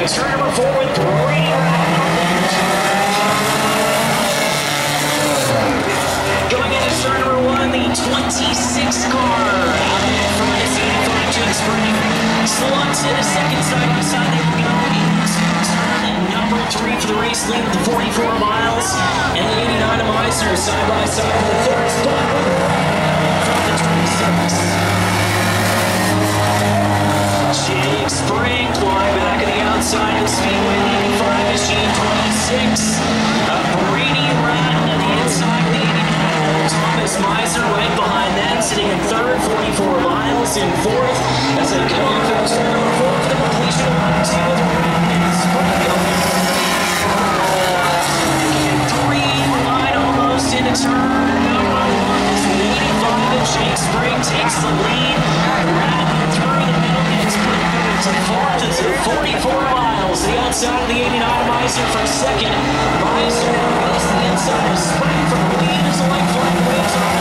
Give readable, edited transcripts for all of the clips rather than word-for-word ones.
turn number 4 with Brady going into turn number 1, the 26 car out in front is the 85 Jet Spring. Slugs in a second side by side. They will go into turn number 3 for the race lead with 44 miles. And the 89 Meister side by side for the third spot from the 26. Jake Spring flying back on the outside of the speedway. The 85 is G26. Brady Ratton on the inside of the 89. Thomas Meiser right behind them, sitting in third, 44 miles in fourth. As they come off in turn number 4 for the completion of 1, 2, with Ratton and Spring going. 3 wide almost into turn number 1 as the 85 of Jake Spring takes the lead. Ratton through the middle gets to fourth as the 44 miles. The outside of the 89 Meiser for second. Meiser goes to the inside of Spring for the lead as the light flag waves on.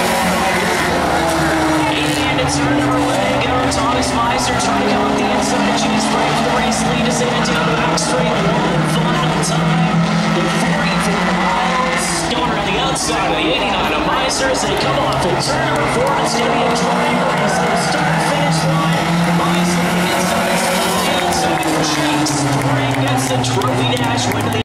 And it's turn number 1 go. Thomas Meiser trying to come up the inside of Jake Spring for the race lead as they head down the back straight. One final time. The 44 miles going around the outside of the 89 of Meiser as they come off in turn number 4. It's going to be a triangle race to the start-finish line. Meiser inside. Jake Spring gets the trophy dash win to the